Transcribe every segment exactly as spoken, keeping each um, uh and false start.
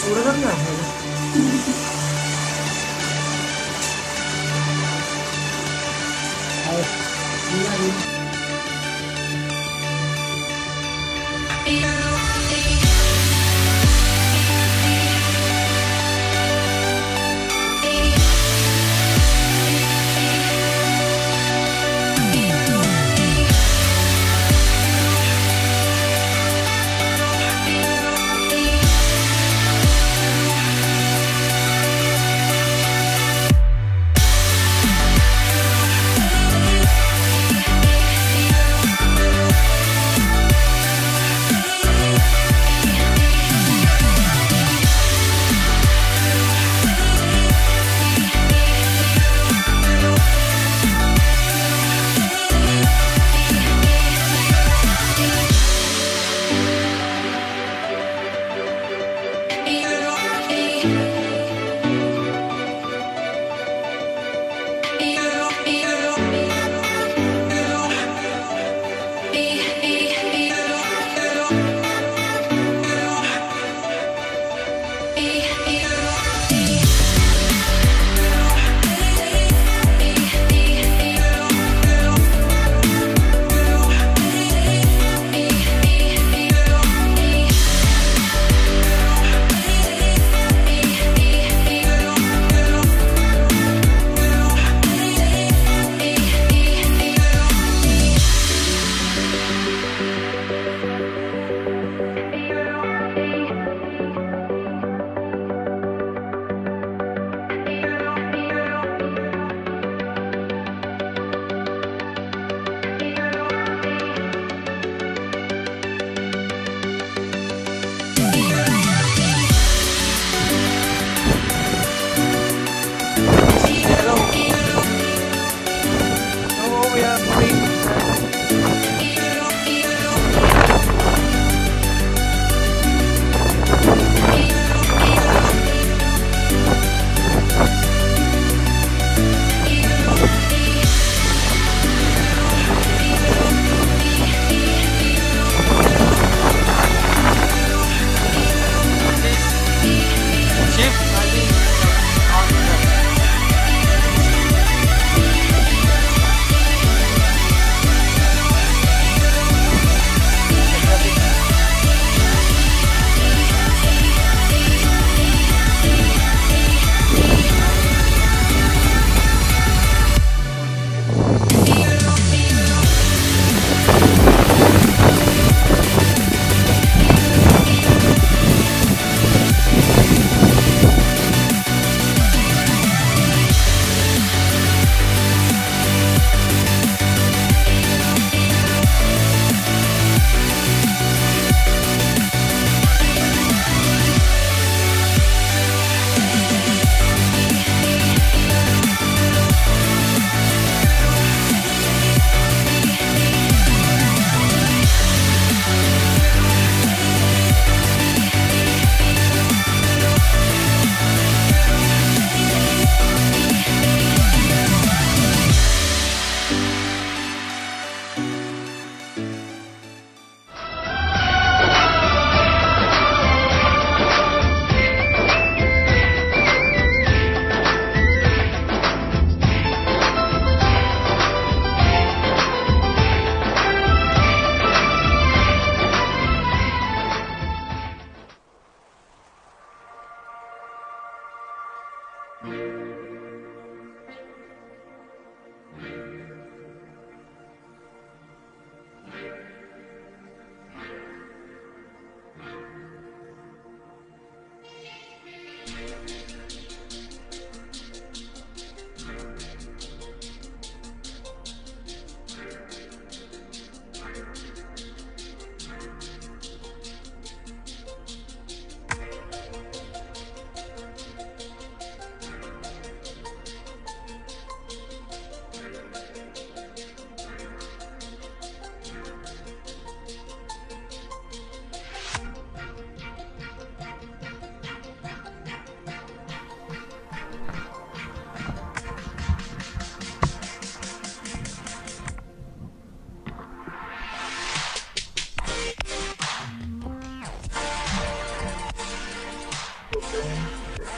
basura dal Napoli.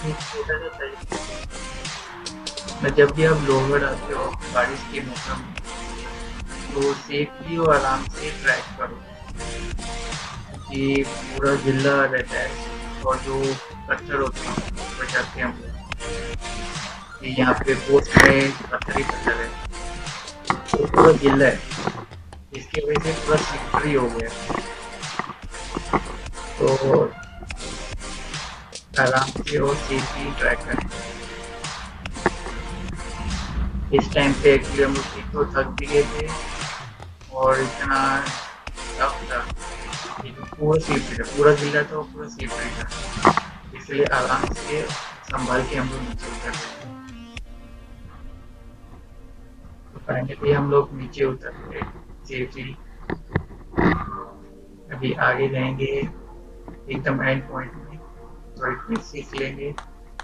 एक छोटा सा तरीका है, जब भी आप लोवर आते हो बारिश के मौसम में, तो सेफली और आराम से ड्राइव करो, कि पूरा गिल्ला रहता है और जो पत्थर होते हैं बचाते हैं हम लोग, कि यहाँ पे पोस्ट में पत्थर ही पत्थर है, तो पूरा गिल्ला है, इसकी वजह से पूरा स्लिपरी हो गया। तो आराम से और सेफली ट्रैक करें। इस टाइम पे एक्चुअली हम लोग तो थक भी गए थे और इतना टफ था, ये तो पूरा सेफ्टी था, पूरा गिल्ला था और पूरा सेफ्टी था, इसलिए आराम से संभाल के हम लोग नीचे उतर गए। तो फाइनली हम लोग नीचे उतर गए सेफली। अभी आगे जाएंगे एकदम एंड पॉइंट में, थोड़ी तो सीख लेंगे।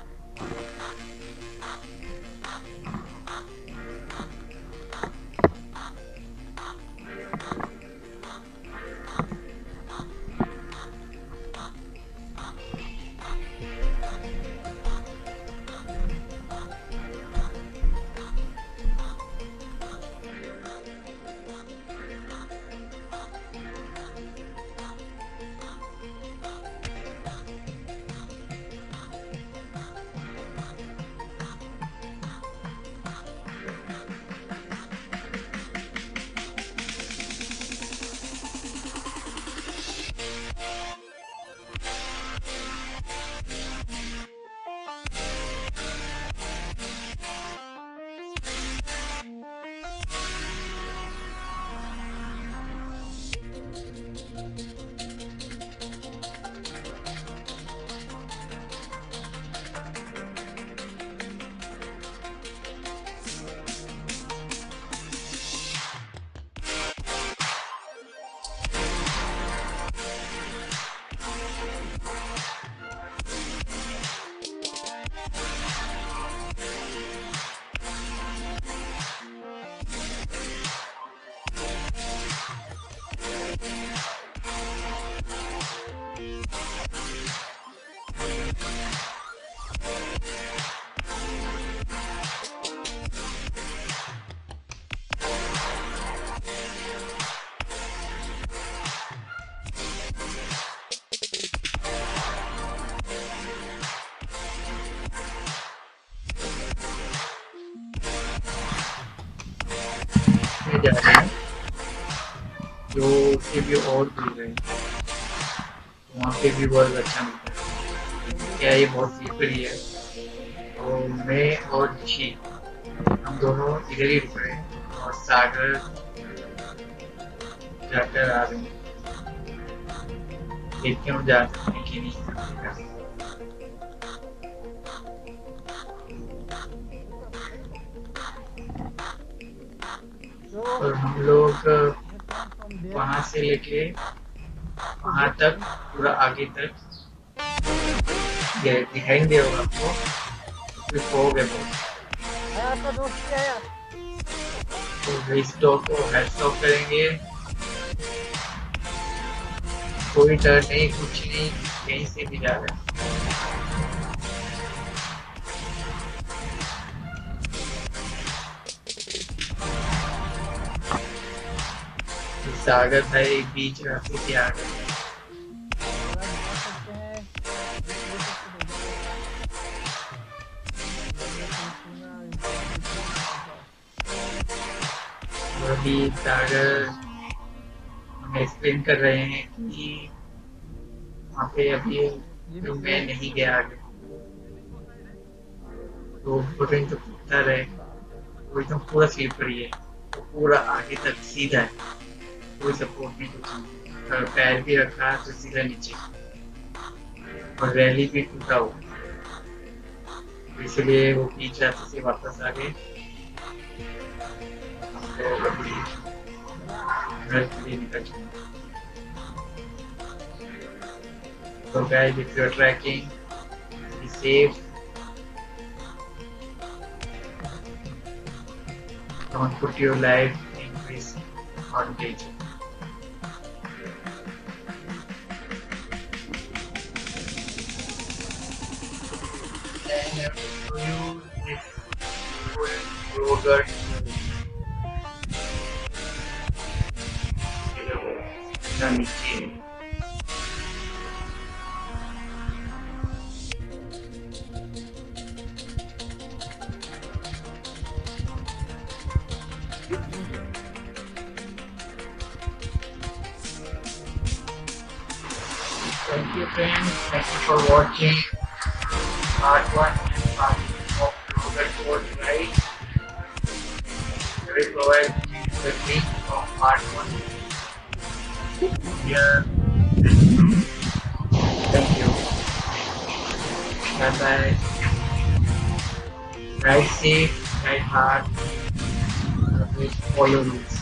जा रहे हैं जो उससे भी और दूर है, वहाँ पे भी बहुत अच्छा मिलता है। क्या ये बहुत स्लीपरी है, तो मैं और ऋषि हम दोनों इधर ही रुक रहे हैं और सागर जाकर आ रहे हैं। देखते हैं जा सकते हैं कि नहीं। और हम लोग वहाँ से लेके वहाँ तक पूरा आगे तक दिखाई दे होगा आपको, फिर हो गए तो स्टॉप को हेड स्टॉप करेंगे। कोई डर नहीं, कुछ नहीं, कहीं से भी जा रहे हैं। सागर था एक बीच रास्ते से आ गए। अभी सागर हमें एक्सप्लेन कर रहे हैं कि वहाँ पे अभी जो मैं नहीं गया आगे, तो ट्रेन जो पत्थर है वो एकदम पूरा स्लीपरी है, तो पूरा आगे तक सीधा है, कोई सपोर्ट नहीं, कुछ नहीं। अगर पैर भी रखा तो सीधा नीचे, और रैली भी टूटा हुआ, इसलिए वो बीच रास्ते से वापस आ गए। घर के लिए निकल चुके। So guys, if you're trekking, be safe. Don't put your life in risk or danger. then I will show you this full yogurt. ना नीचे Thank you friends, thank you for watching part one and part two of yogurt board guide. I will provide the link of part one here. Thank you. Bye bye. Ride safe, ride hard. Always follow rules.